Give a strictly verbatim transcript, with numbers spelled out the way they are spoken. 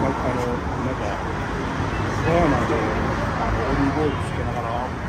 あの、なんか、バーナーで、あの、オリーブオイルつけながら、